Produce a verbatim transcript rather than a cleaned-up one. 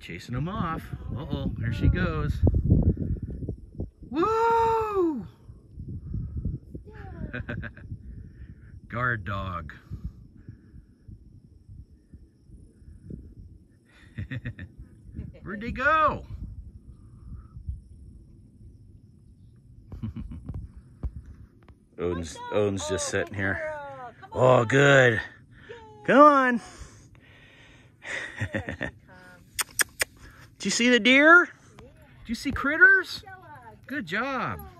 Chasing them off. Uh-oh, there she goes. Woo! Guard dog. Where'd they go? Odin's, Odin's just sitting here. Oh, good. Come on. Did you see the deer? Did you see critters? Good job.